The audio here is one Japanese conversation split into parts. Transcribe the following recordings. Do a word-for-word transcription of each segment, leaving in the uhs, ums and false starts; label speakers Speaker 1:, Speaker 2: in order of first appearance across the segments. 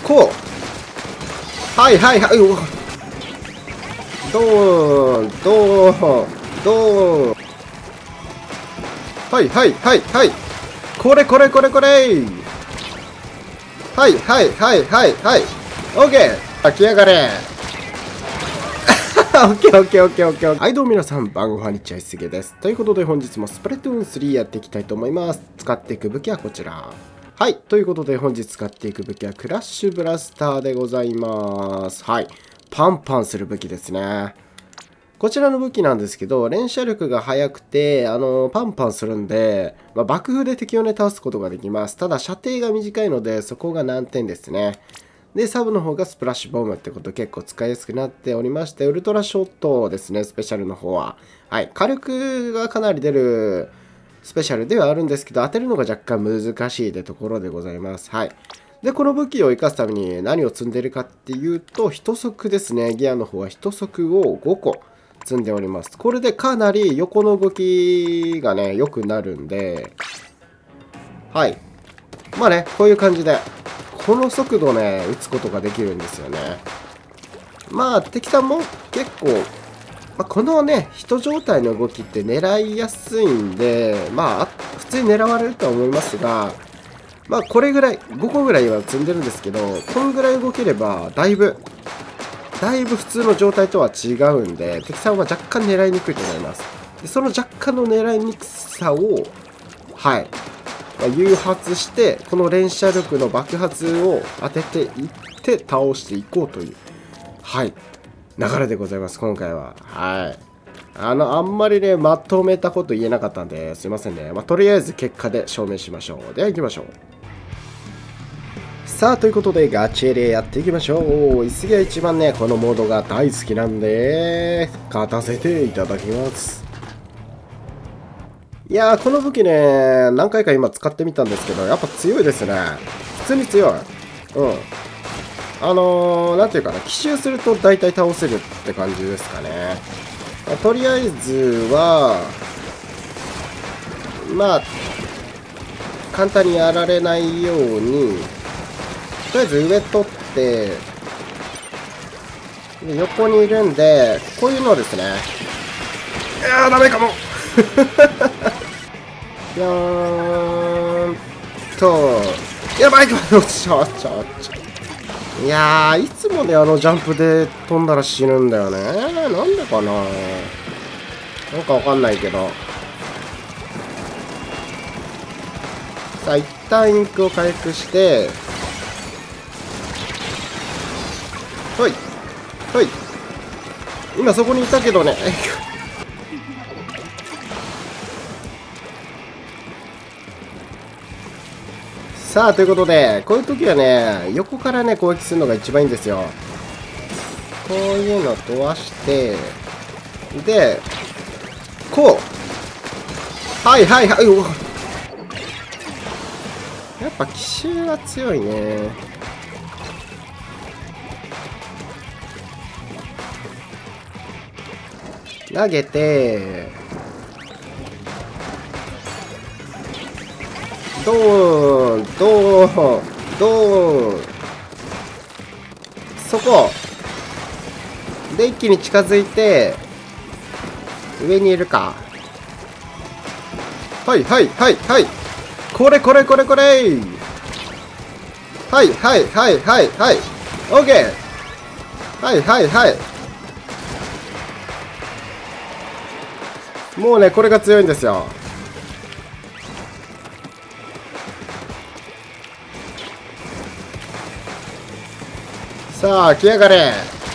Speaker 1: こう。はいはいはい。うわ、ドーン、ドーン、ドーン。はいはいはいはい。これこれこれこれ。はいはいはいはいはい。オッケー。来やがれ。オッケーオッケーオッケーオッケー。はい、どうも皆さん、晩ごはんにちはすげです。ということで本日もスプレトゥーンスリーやっていきたいと思います。使っていく武器はこちら。はい、ということで本日使っていく武器はクラッシュブラスターでございます。はい、パンパンする武器ですね。こちらの武器なんですけど、連射力が速くて、あの、パンパンするんで、まあ、爆風で敵をね、倒すことができます。ただ、射程が短いので、そこが難点ですね。で、サブの方がスプラッシュボムってこと結構使いやすくなっておりまして、ウルトラショットですね、スペシャルの方は。はい、火力がかなり出るスペシャルではあるんですけど、当てるのが若干難しいってところでございます。はい。で、この武器を生かすために何を積んでいるかっていうと、一足ですね、ギアの方は一足をごこ積んでおります。これでかなり横の動きがね、良くなるんで、はい。まあね、こういう感じで。この速度ね、打つことができるんですよね。まあ、敵さんも結構、まあ、このね、人状態の動きって狙いやすいんで、まあ、普通に狙われるとは思いますが、まあ、これぐらい、ごこぐらいは積んでるんですけど、このぐらい動ければ、だいぶ、だいぶ普通の状態とは違うんで、敵さんは若干狙いにくいと思います。でその若干の狙いにくさを、はい。誘発してこの連射力の爆発を当てていって倒していこうという、はい流れでございます。今回ははいあのあんまりねまとめたこと言えなかったんですいませんね。まあ、とりあえず結果で証明しましょう。では行きましょう。さあということでガチでやっていきましょう。一が一番ねこのモードが大好きなんで勝たせていただきます。いやー、この武器ね、何回か今使ってみたんですけど、やっぱ強いですね。普通に強い。うん。あのー、なんていうかな、奇襲すると大体倒せるって感じですかね。まあ、とりあえずは、まあ、簡単にやられないように、とりあえず上取って、で横にいるんで、こういうのですね。いやー、ダメかもいやーんと、やばいかちょちょちょいやー、いつもね、あのジャンプで飛んだら死ぬんだよね。なんでかな、なんかわかんないけど。さあ、一旦インクを回復して、ほい、ほい。今そこにいたけどね。さあということでこういう時はね横からね攻撃するのが一番いいんですよ。こういうの飛ばしてでこうはいはいはい。うわやっぱ奇襲が強いね。投げてドーンドーンドーンそこで一気に近づいて上にいるか。はいはいはいはいこれこれこれこれはいはいはいはいはいオッケーはいはいはいもうねこれが強いんですよ。さあ来やがれ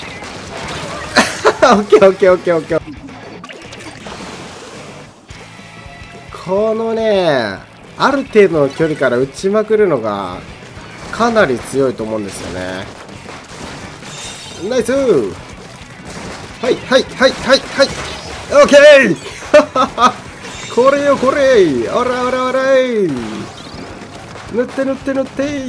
Speaker 1: オッケーオッケーオッケーオッケー。このねある程度の距離から撃ちまくるのがかなり強いと思うんですよね。ナイスはいはいはいはいはいオッケーこれよこれおらおらおらい塗って塗って塗って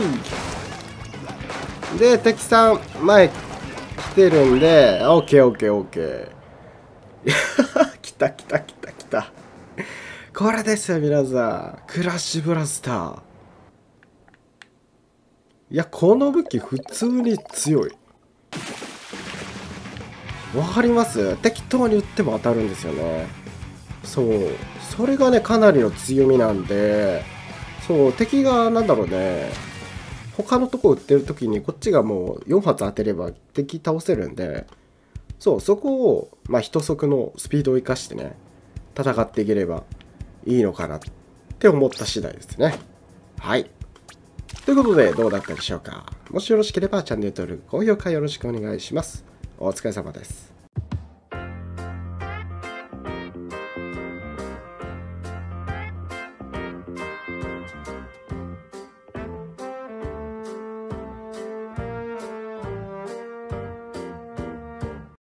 Speaker 1: で敵さん前来てるんでオッケーオッケーオッケー来た来た来た来たこれですよ皆さんクラッシュブラスター。 いや、この武器普通に強い。わかります？適当に撃っても当たるんですよね。そう。それがね、かなりの強みなんで、そう、敵がなんだろうね、他のとこ撃ってる時にこっちがもうよん発当てれば敵倒せるんで、そう、そこを、まあ、一足のスピードを生かしてね、戦っていければいいのかなって思った次第ですね。はい。ということで、どうだったでしょうか。もしよろしければチャンネル登録、高評価よろしくお願いします。お疲れ様です。